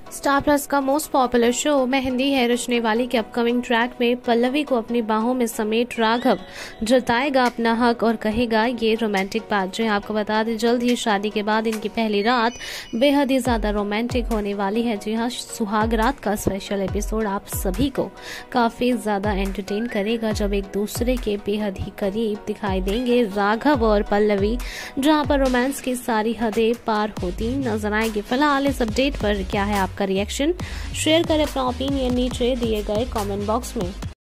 Star Plus का most popular show Mehndi Hai Rachne वाली के अपकमिंग ट्रैक में पल्लवी को अपनी बाहों में समेट राघव जताएगा अपना हक और कहेगा ये रोमांटिक बात। जो आपको बता दें, जल्द ही शादी के बाद इनकी पहली रात बेहद ही ज्यादा रोमांटिक होने वाली है। जी हाँ, सुहाग रात का स्पेशल एपिसोड आप सभी को काफी ज्यादा एंटरटेन करेगा, जब एक दूसरे के बेहद ही करीब दिखाई देंगे राघव और पल्लवी, जहाँ पर रोमांस की सारी हदें पार होती नजर आएगी। फिलहाल इस अपडेट पर क्या है आपका रिएक्शन? शेयर करें अपना ओपिनियन नीचे दिए गए कमेंट बॉक्स में।